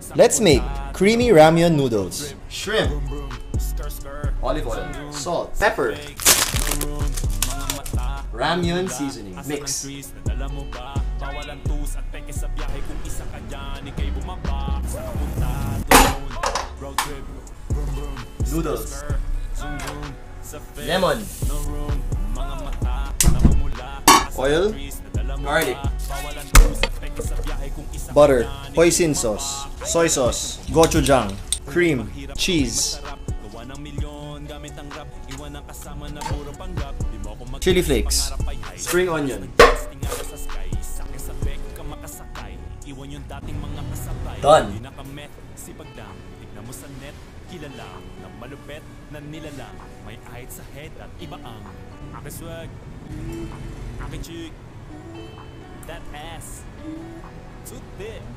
Let's make creamy ramen noodles. Shrimp, olive oil, salt, pepper, ramyun seasoning, mix. Noodles, lemon, oil, garlic, Butter, hoisin sauce, soy sauce, gochujang, cream, cheese, chili flakes, spring onion. done. That ass, too thick.